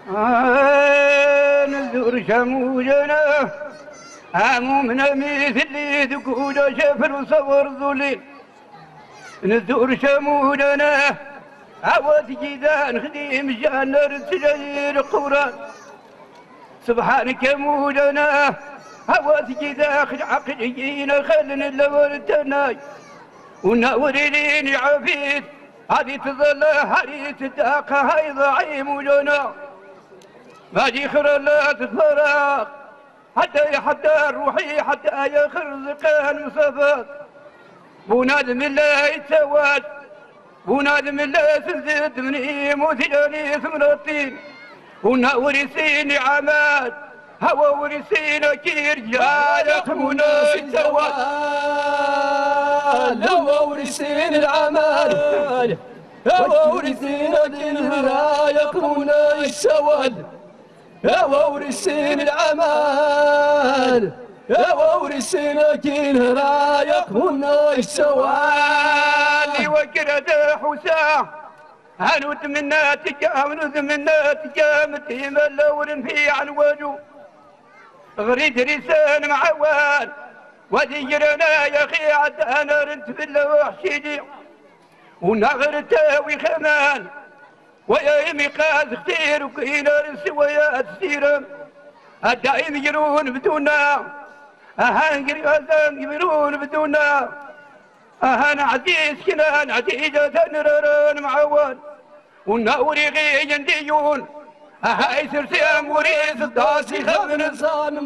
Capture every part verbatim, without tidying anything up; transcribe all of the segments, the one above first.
آه نزور شموجنا عامو من مثلي ذكونا شفر وصور ذولي نزور شموجنا عوات جيدان خديم جانر سجير قوران سبحانك مولانا عوات جيدان خد عقلينا خلنا لورتناي ونوريني عبيد هذه تظل هذه تداق هاي ضعيم لنا ما جيخر لا تتفرق حتى حتى روحي حتى يخرزق المصفات بنادم الله يتسواد بنادم الله تزيد مني مثلني ثمرتين هنا ورثيني عماد هوا ورثينا كير جايق منا يتسواد هوا ورثيني العماد هوا ورثينا ديننا يقمنا السواد هوا ورثيني العماد هوا ورثينا ديننا يقمنا السواد وكرد حسام هنو تمنى تجاه ونو تمنى تجاه متهم اللور في عن وجو غريد رسان معوان وديرنا يا اخي عد انا رنت في اللوح شيدي ونغر تاوي خمان ويا يمي قاز اختير وكينا رسي ويا السيرم الدائم يجرون بدونا اهان غزان يجرون بدونا اهان عزيز كنان عزيزة نرران معوان ونوري غي ينديون هاي سرسيم وريث الداسي خمن انسان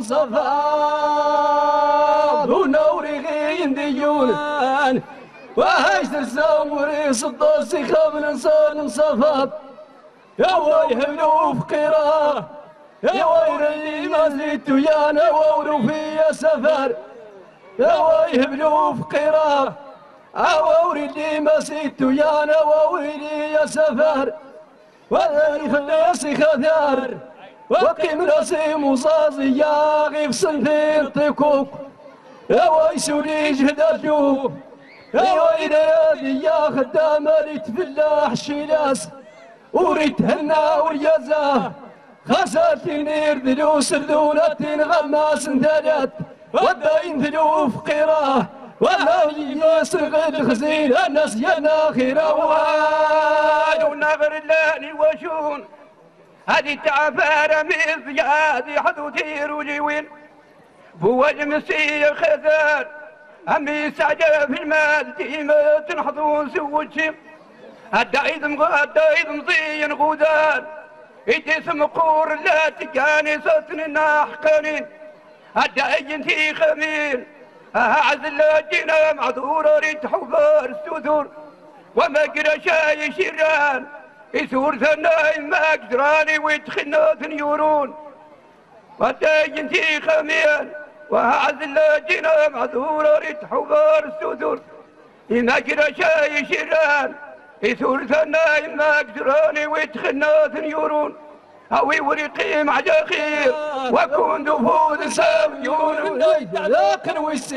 مصفاد ونوري غي ينديون وهاي سرسيم وريث الداسي خمن انسان مصفاد يا ويهبلوا فقيرة يا وير اللي ما زيت ويانا ووروا فيا سفر يا ويهبلوا فقيرة أوري اللي ما زيت ويانا ووري يا سفر والله خليصي خذار وقيم راسي مصازي يا غيف سنفير طيكوك يا ويسولي جهداتو يا ويلادي يا خدام ريت فلاح شيلاس وريت هنا وريازاه خسرتني ردلوس ردولة غماس ثلاث وداين ذلو فقيراه والله يسرق الخزين الناس يا خير واد ونغر اللاني وشون هذه تعفارة من زيادة حدودي رجوين فوج مسيح خزان أمي سعجة في المال ديما تنحضون سوتشي الدايد الدايد مزين غودان يتسم قور لا تكاني ستننا حقانين الدايد انتي خمين أعز اللاجئنا معذورة ريت حفار السذور وما قرا شاي شيران يثور ثناي ما قدراني ويتخنا ثنيورون والدايد انتي خمين وأعز اللاجئنا معذورة ريت حفار السذور ما قرا شاي شيران يثور ثناي ما قدراني ويتخنا ثنيورون هوي ورقي مع جاخير وكون دفود ساميون ذاك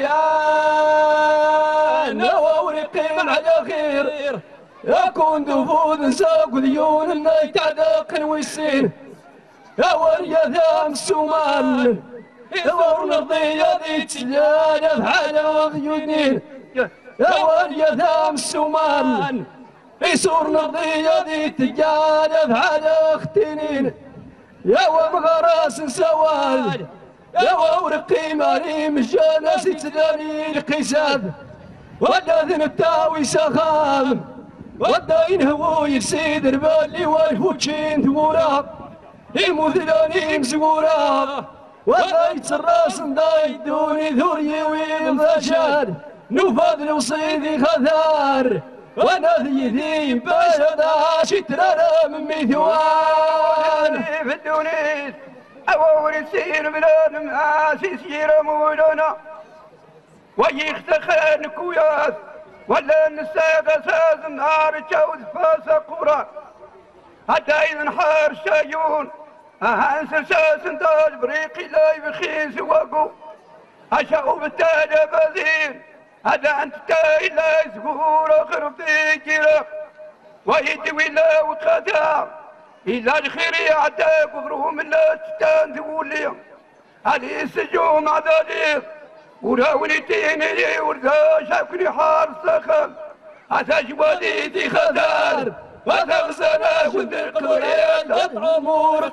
ويسيان ورقي مع جاخير يكون دفود ساق ذيون النايت عداق ويسين يا وريا ذام السومان يظهر نضيا ذي تجانا بحالا ذيونين يا وريا ذام السومان يسور نضيا ذي تجانا بحالا اختنين يا ومغراس سواد يا ورقي ماني مجانا ستلاني القساد وداذن التاوي سخام وداين هو يسيد البالي والفوتشين ثمورا يموذلاني مزورا ودايت الراس نداي دوني ذوري ويمضاشاد نوفاد وصيدي خذار وانا ذي ذي باشدا شترانا من ميثوان في الدونيس أول سير بلاد معاسي سير مولنا ويختخن كوياس ولا نساق اساس نهار جوز فاس قرى حتى إذا نحار شايون أهان سرساس انتاج بريقي لا يبخيس وقو أشعو بالتاج بذين هذا أنت تاي لا يزهور أخر في جرق ويدوي لا وقدام إلا الخير يعداك وغروهم لا تستان تقولي علي السجوم مع ذلك وراوني تيني وردا شاكني حار سخم عتاج وليدي خدار وتغزنا وذرق العيال عمور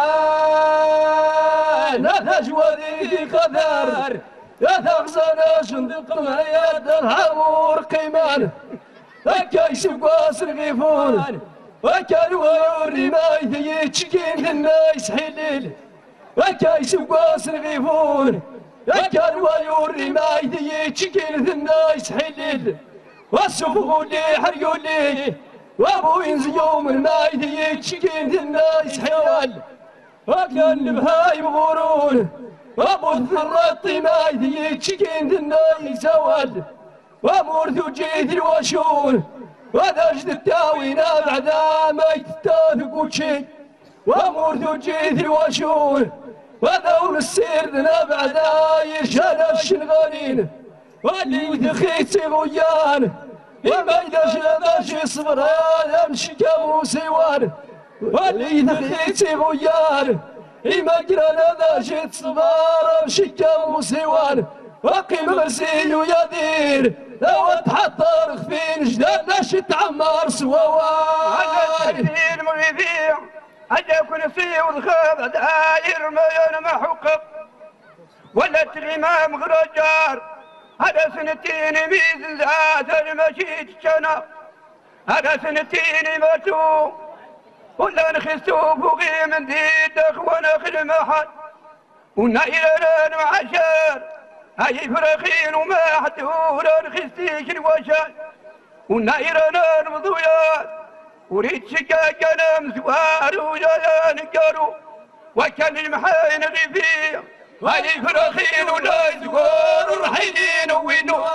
قيمان عتاج وليدي خدار يتغزنا شندق العيال عمور قيمان هكا يسوق سرغيفون وكان ويوري ما يتشكين الناس حليل وكا يسوق سرغيفون وكان ويوري ما يتشكين الناس حليل والسوق اللي حرقوا لي وابو ينزيوم ما يتشكين الناس حوال وكان البهايم غورون وابو الثرطي ما يتشكين الناس هوال ومرثو جيث الوشون ودجد التاوينا بعدا ما يتتاثق وشي ومرثو جيث الوشون ودور السيرنا بعدا يشال الشنغالين واللي ثخيت غيان إما إذا شلداش صبران أمشي كامو سيوان واللي ثخيت غيان إما قرانا داش صبار أمشي كامو سيوان وقيم مرسي ويدير لو تحطر خفين جداد لاش تعمر سواوان هذا المغيثير هذا كنسي والخاض داير ما ينمحقق ولا الإمام غرجار هذا سنتين ميزن ذات المشيت شنا هذا سنتين ماتوا ولا نخسوا فوقي من ديدك ونخل محل ونايران وعشار هاي فرخين وما حدورا نخستيك الوشال ونايران وضويات وريد شقاق انا مزوار وجايان قالوا وكان المحاين غيفير هاي فرخين ولا زوار الرحيلين وينوان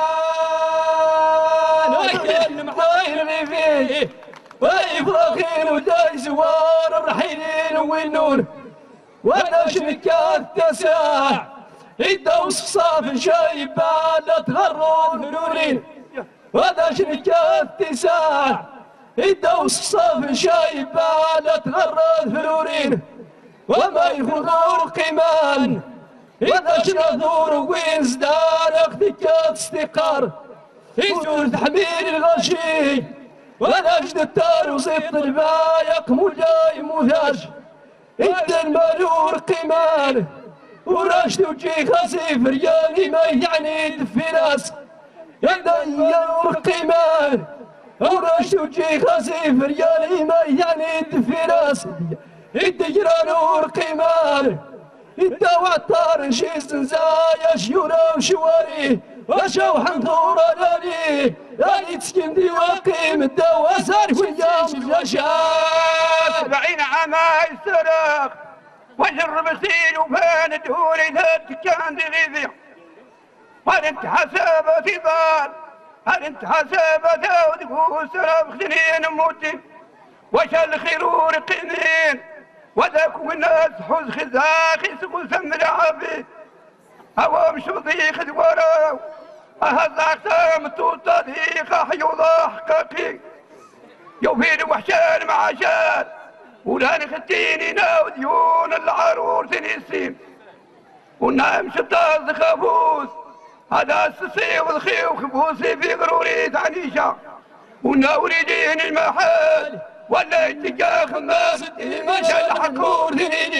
وكان المحاين غيفير هاي فرخين ولا زوار الرحيلين وينون وانا شركات تساع يدوس صاف شايبة لا تغرون فلورين وانا شركات تساع يدوس صاف شايبة لا تغرد فلورين وما يخضور قيمان إذا شنظور وين زدان اختكات استقار يزور تحميل الغشي وانا جد التار وزيط البايق مولاي مثاج إذا المالور قيمان وراشد وجي خسيف ريالي ما يعني دفي ناس إذا المالور قيمان وراشد وجي خسيف ريالي ما يعني دفي ناس إذا نور قيمان إذا وعطار شي زنزايا شيورا وشواري وشو حنطورة لالي لالي تسكندي وقيم الدوا سار ويام جاشات سبعين عام يسترق وجرب سيل وفان دهوري ذات كان غيثي هل انت حسابتي ضال هل انت حسابتي وتقول سراب خزنين موتي وش الخيرور قيمين وذاك الناس حوز خزاخي سقول سم العافي هوا مشوطي خذ ورا أهز أقسام توطى ذيقة حيوضة حقاقي يوفير وحشان مع شان ولا نختيني ناو ديون العرور سنسيم ونايم شطاز خافوس هذا السسي والخي وخبوسي في غروري تعنيشة وناوري دين المحل ولا اتجاه الناس ما شال حقور ذنين